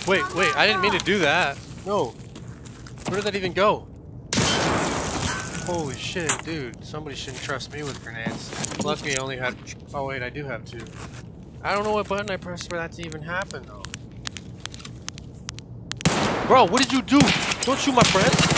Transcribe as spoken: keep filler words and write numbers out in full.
Wait, wait, I didn't mean to do that. No. Where did that even go? Holy shit, dude. Somebody shouldn't trust me with grenades. Luckily, I only had... Oh, wait, I do have two. I don't know what button I pressed for that to even happen, though. Bro, what did you do? Don't shoot my friends.